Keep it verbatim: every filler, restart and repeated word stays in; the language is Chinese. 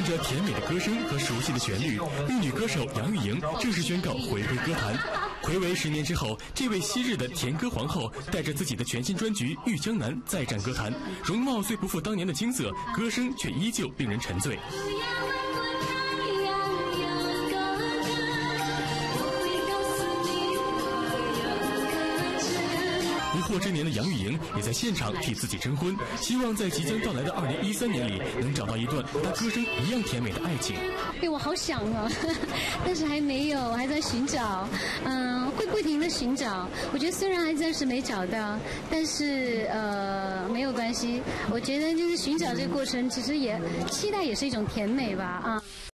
伴着甜美的歌声和熟悉的旋律，玉女歌手杨钰莹正式宣告回归歌坛。睽违十年之后，这位昔日的甜歌皇后带着自己的全新专辑《玉江南》再战歌坛，容貌虽不复当年的青涩，歌声却依旧令人沉醉。不惑之年的杨钰莹也在现场替自己征婚，希望在即将到来的二零一三年里能找到一段和她歌声一样甜美的爱情。 对，我好想哦，但是还没有，我还在寻找，嗯、呃，会不停的寻找。我觉得虽然还暂时没找到，但是呃没有关系。我觉得就是寻找这个过程，其实也期待也是一种甜美吧啊。